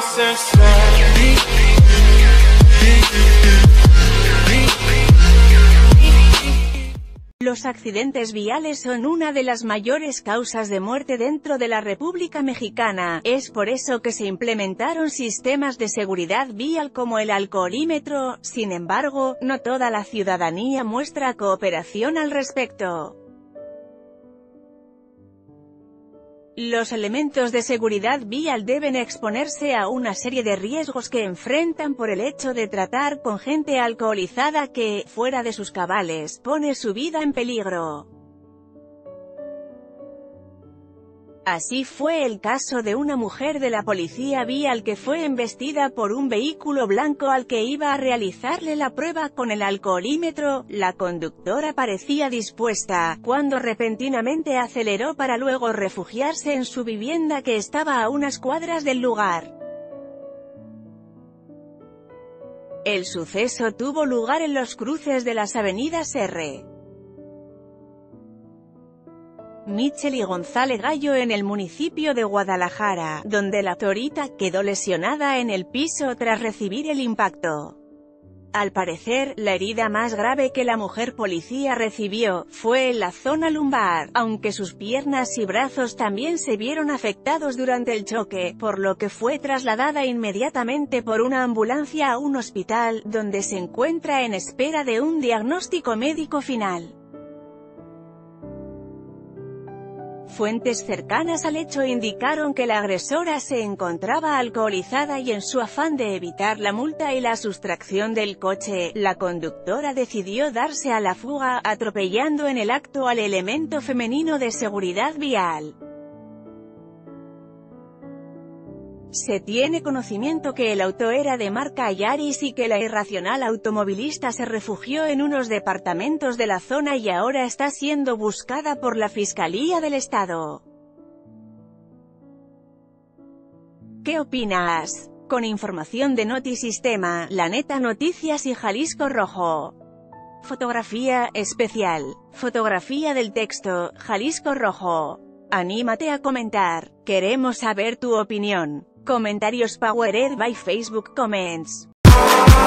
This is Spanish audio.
Los accidentes viales son una de las mayores causas de muerte dentro de la República Mexicana. Es por eso que se implementaron sistemas de seguridad vial como el alcoholímetro. Sin embargo, no toda la ciudadanía muestra cooperación al respecto. Los elementos de seguridad vial deben exponerse a una serie de riesgos que enfrentan por el hecho de tratar con gente alcoholizada que, fuera de sus cabales, pone su vida en peligro. Así fue el caso de una mujer de la policía vial que fue embestida por un vehículo blanco al que iba a realizarle la prueba con el alcoholímetro. La conductora parecía dispuesta, cuando repentinamente aceleró para luego refugiarse en su vivienda que estaba a unas cuadras del lugar. El suceso tuvo lugar en los cruces de las avenidas R. Michel y González Gallo en el municipio de Guadalajara, donde la torita quedó lesionada en el piso tras recibir el impacto. Al parecer, la herida más grave que la mujer policía recibió, fue en la zona lumbar, aunque sus piernas y brazos también se vieron afectados durante el choque, por lo que fue trasladada inmediatamente por una ambulancia a un hospital, donde se encuentra en espera de un diagnóstico médico final. Fuentes cercanas al hecho indicaron que la agresora se encontraba alcoholizada y en su afán de evitar la multa y la sustracción del coche, la conductora decidió darse a la fuga, atropellando en el acto al elemento femenino de seguridad vial. Se tiene conocimiento que el auto era de marca Yaris y que la irracional automovilista se refugió en unos departamentos de la zona y ahora está siendo buscada por la Fiscalía del Estado. ¿Qué opinas? Con información de Notisistema, La Neta Noticias y Jalisco Rojo. Fotografía especial. Fotografía del texto, Jalisco Rojo. Anímate a comentar. Queremos saber tu opinión. Comentarios powered by Facebook Comments.